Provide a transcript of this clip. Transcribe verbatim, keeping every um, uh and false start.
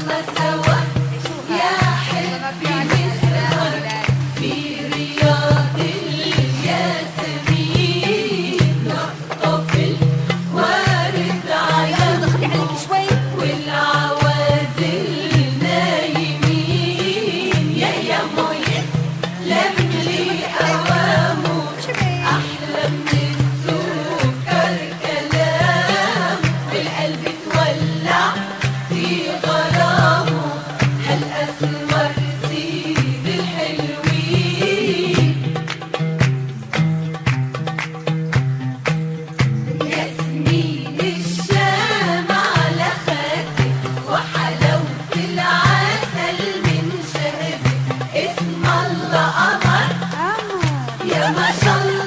يلا سوا يا حلوة نسهر في رياض الياسمين، نقطف الورد على والعوازل نايمين، يا يا ميس لملي أوامه أحلى من السكر كلام، بالقلب تولع في غرامه هالأسمر سيد الحلوين. ياسمين الشام على خدك وحلاوة العسل من شهدك، اسم الله قمر يا ما شاء الله.